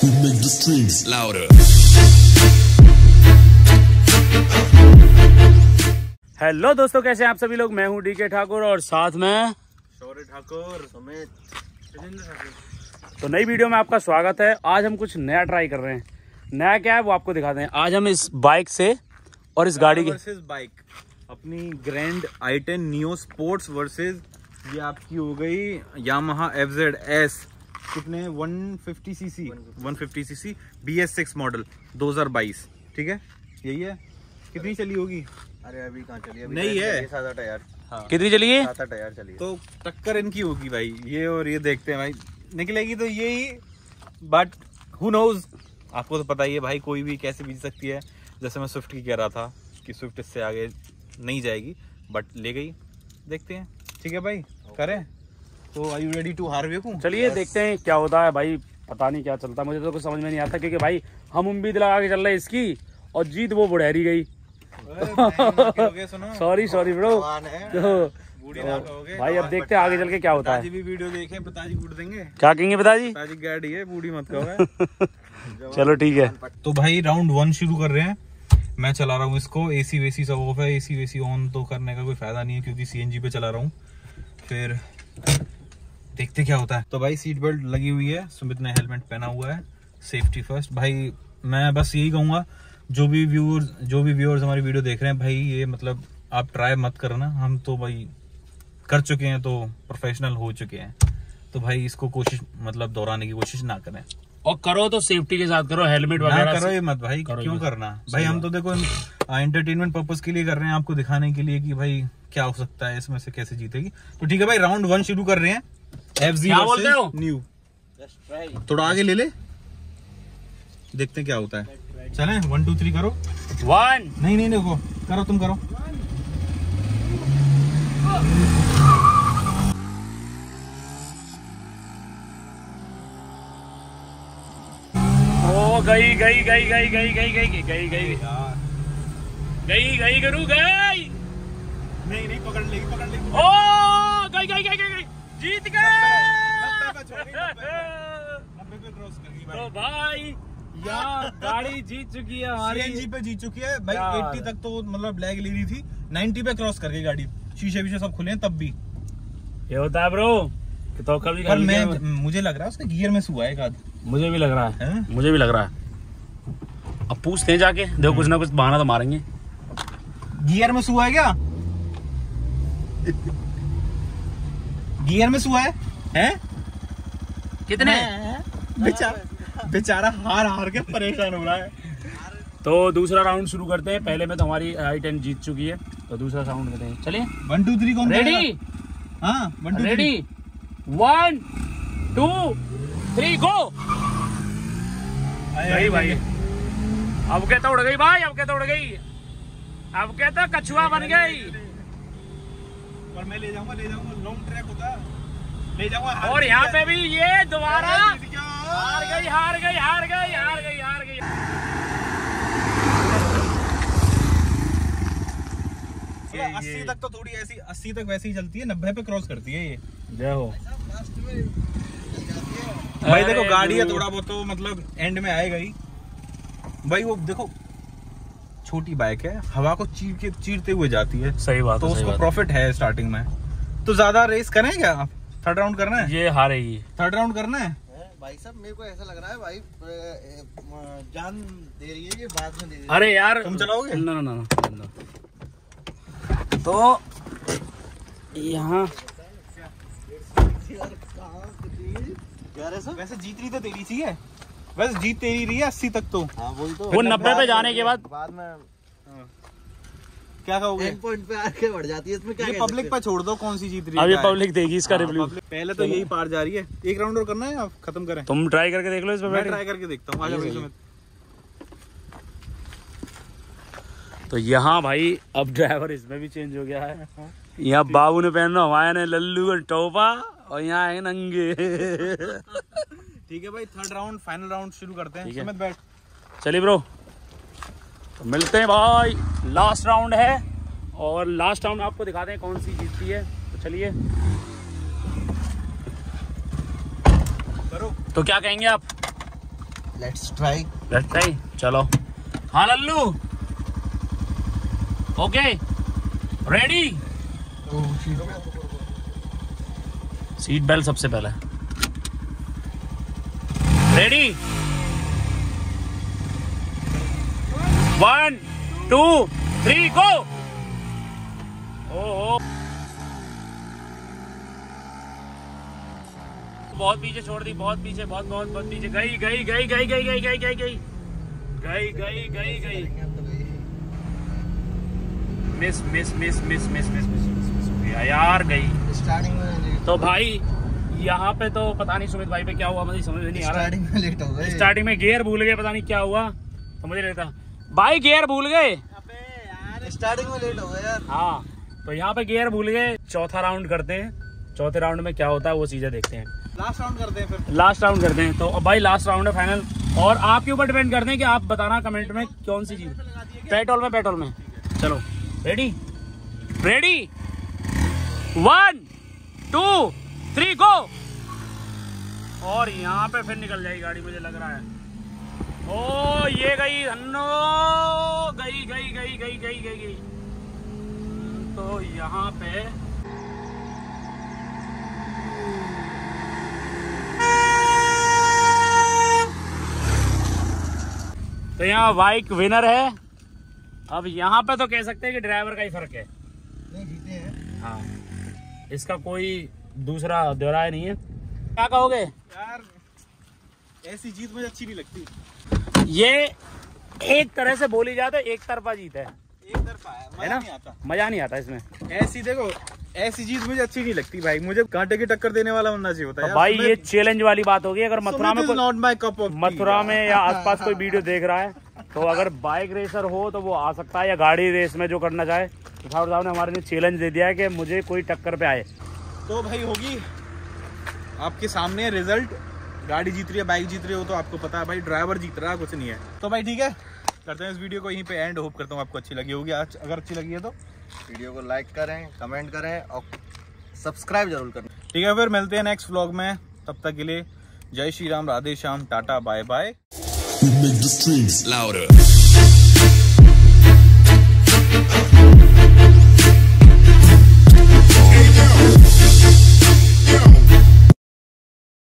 who make the streams louder. Hello दोस्तों, कैसे हैं आप सभी लोग। मैं हूं डीके ठाकुर और साथ में शौर्य ठाकुर समेत। तो नई वीडियो में आपका स्वागत है। आज हम कुछ नया ट्राई कर रहे हैं। नया क्या है वो आपको दिखाते हैं। आज हम इस बाइक से और इस गाड़ी वर्सेस बाइक अपनी grand i10 Neo sports versus ये आपकी हो गई यामाहा FZS कितने 150 सीसी BS6 मॉडल 2022। ठीक है, यही है। कितनी चली होगी? अरे अभी कहाँ चली, अभी नहीं है 7-8 टायर। हाँ। कितनी चली है? 7-8 टायर चली। तो टक्कर इनकी होगी भाई, ये और ये देखते हैं भाई निकलेगी तो यही, बट हु नोज। आपको तो पता ही है भाई, कोई भी कैसे बीत सकती है। जैसे मैं स्विफ्ट की कह रहा था कि स्विफ्ट इससे आगे नहीं जाएगी, बट ले गई। देखते हैं। ठीक है भाई, करें तो। आर यू रेडी टू हार्वेकू? चलिए देखते हैं क्या होता है भाई। पता नहीं क्या चलता, मुझे तो कुछ समझ में नहीं आता, क्योंकि भाई हम उम्मीद लगा के चल रहे हैं इसकी और जीत वो बुढ़हरी गई। Sorry bro. भाई अब देखते हैं आगे चल के क्या होता है। पिताजी भी वीडियो देखें, पिताजी कूट देंगे। क्या कहेंगे पिताजी? पिताजी गाड़ी है, बूढ़ी मत कहो। चलो ठीक है। तो भाई राउंड 1 शुरू कर रहे हैं। मैं चला रहा हूँ इसको। एसी वेसी सब ऑफ है। एसी वेसी ऑन तो करने का कोई फायदा नहीं है क्योंकि CNG पे चला रहा हूँ। फिर देखते क्या होता है। तो भाई सीट बेल्ट लगी हुई है, सुमित ने हेलमेट पहना हुआ है। सेफ्टी फर्स्ट भाई। मैं बस यही कहूंगा, जो भी व्यूअर्स हमारी वीडियो देख रहे हैं भाई, ये मतलब आप ट्राई मत करना। हम तो भाई कर चुके हैं, तो प्रोफेशनल हो चुके हैं, तो भाई इसको कोशिश मतलब दोहराने की कोशिश ना करें। और करो तो सेफ्टी के साथ करो, हेलमेट वगैरह करो ये मत भाई। क्यों करना भाई? हम तो देखो एंटरटेनमेंट पर्पस के लिए कर रहे हैं, आपको दिखाने के लिए कि भाई क्या हो सकता है, इसमें से कैसे जीतेगी। तो ठीक है भाई, राउंड 1 शुरू कर रहे हैं। FZ new. थोड़ा आगे ले ले, देखते हैं क्या होता है। चलें 1 2 3 करो। 1 नहीं देखो, करो तुम करो। ओ गई करू गई। नहीं पकड़ लेगी। ओ गई जीत गए। 90 पे क्रॉस कर गई तो भाई यार गाड़ी जीत चुकी है हमारी। CNG पे जीत चुकी है भाई। 80 तक तो मतलब ब्लैक ले रही थी, 90 पे क्रॉस कर गई गाड़ी। शीशे सब खुले हैं तब भी। ये होता है ब्रो कि तो कभी पर मुझे लग रहा है उसके गियर में हुआ है एक आध। मुझे भी लग रहा है। अब पूछते हैं जाके, देखो कुछ ना कुछ बहाना तो मारेंगे। गियर में हुआ है क्या? गियर में हुआ है? कितने? बेचारा हार के परेशान हो रहा है। तो दूसरा राउंड शुरू करते हैं। पहले में तो हमारी i10 जीत चुकी है, तो दूसरा राउंड करते हैं। चलिए 1 2 3 कौन रेडी? हाँ 1 2 रेडी 1 2 3 गो। भाई अब कहता उड़ गई भाई, अब कहता कछुआ बन गई। पर मैं ले जाऊंगा लॉन्ग ट्रैक होता है, ले जाऊंगा। और यहाँ पे भी ये दोबारा हार गई। 80 तक तो थोड़ी ऐसी, 80 तक वैसे ही चलती है, 90 पे क्रॉस करती है ये। जय हो भाई। देखो गाड़ी है, थोड़ा बहुत तो मतलब एंड में आएगा ही भाई। वो देखो छोटी बाइक है, हवा को चीरते हुए जाती है। सही बात तो उसको प्रॉफिट है स्टार्टिंग में। तो ज्यादा रेस करें क्या? 3rd राउंड करना है? ये हारेगी। 3rd राउंड करना है भाई साहब। मेरे को ऐसा लग रहा है भाई जान दे रही है, ये बाद में दे रही है। अरे यार तुम चलाओगे? ना। तो यहाँ वैसे जीत रही तो तेरी सी है, वैसे जीत तेरी रही है 80 तक तो। हाँ वही तो। वो 90 पे जाने के बाद में क्या कहोगे? एंड पॉइंट पे आके बढ़ जाती है। इसमें क्या ये पब्लिक पे छोड़ दो, कौन सी जीत रही है। अब ये पब्लिक देगी इसका रिव्यू। पहले तो यही पार जा रही है। 1 राउंड और करना है, आप खत्म करें। तुम ट्राई करके देख लो इसमें। मैं ट्राई करके देखता हूँ। आजा। तो यहाँ भाई अब ड्राइवर इसमें भी चेंज हो गया है। यहाँ बाबू ने पहना, हमारे ने लल्लू का टोपा, और यहाँ है नंगे। ठीक है भाई, 3rd राउंड फाइनल राउंड शुरू करते हैं। सुमित बैठ। चलिए ब्रो, तो मिलते हैं भाई। लास्ट राउंड है और लास्ट राउंड आपको दिखाते हैं कौन सी जीतती है। तो चलिए करो। तो क्या कहेंगे आप? Let's try. चलो। हाँ Lallu, okay, ready. Seat belt सबसे पहले। Ready, 1 2 3 go. ओहो, बहुत पीछे छोड़ दी, बहुत पीछे, बहुत बहुत बहुत पीछे। गई गई गई गई गई गई गई गई गई गई गई गई गई। Miss miss miss miss miss miss miss यार, गई स्टार्टिंग में। तो भाई यहाँ पे तो पता नहीं सुमित भाई पे क्या हुआ, मुझे समझ में नहीं आ रहा। स्टार्टिंग में लेट हो गए। स्टार्टिंग में गियर भूल गए, पता नहीं क्या हुआ, तो मुझे लेता भाई गियर भूल गए। स्टार्टिंग में लेट हो गए यार। हाँ, तो यहाँ पे गियर भूल गए। चौथा राउंड करते हैं, चौथे राउंड में क्या होता है वो चीजें देखते हैं। लास्ट राउंड करते हैं फिर। लास्ट राउंड करते हैं। तो अब भाई लास्ट राउंड है फाइनल, और आपके ऊपर डिपेंड करते हैं कि आप बताना कमेंट में कौन सी चीज। पेट्रोल में। चलो रेडी, रेडी, 1 2 3 गो। और यहाँ पे फिर निकल जाएगी गाड़ी, मुझे लग रहा है। ओ ये गई धन्नो, गई गई गई गई गई गई गई। तो यहाँ पे तो यहाँ बाइक विनर है। अब यहाँ पे तो कह सकते हैं कि ड्राइवर का ही फर्क है। नहीं जीते हैं। हाँ, इसका कोई दूसरा दोहराया नहीं है। क्या कहोगे यार, ऐसी जीत मुझे अच्छी नहीं लगती। ये एक तरह से बोली जाए तो एक तरफा जीत है। एक तरफा है, मजा नहीं आता। मजा नहीं आता इसमें। ऐसी देखो, ऐसी जीत मुझे अच्छी नहीं लगती भाई। मुझे कांटे की टक्कर देने वाला बनना चाहिए होता है। तो भाई ये चैलेंज वाली बात होगी। अगर मथुरा में not my cup of Mathura में या आसपास कोई वीडियो देख रहा है तो अगर बाइक रेसर हो तो वो आ सकता है, या गाड़ी रेस में जो करना चाहे। तो ठाकुर साहब ने हमारे लिए चैलेंज दे दिया है कि मुझे कोई टक्कर पे आए तो भाई होगी आपके सामने रिजल्ट। गाड़ी जीत रही है, बाइक जीत रही हो, तो आपको पता है भाई ड्राइवर जीत रहा है, कुछ नहीं है। तो भाई ठीक है, करते हैं इस वीडियो को यहीं पे एंड। होप करता हूँ आपको अच्छी लगी होगी। आज अगर अच्छी लगी है तो वीडियो को लाइक करें, कमेंट करें और सब्सक्राइब जरूर करें। ठीक है, फिर मिलते हैं नेक्स्ट व्लॉग में। तब तक के लिए जय Shri Ram, Radhe Shyam, tata, bye bye. We make the streets louder.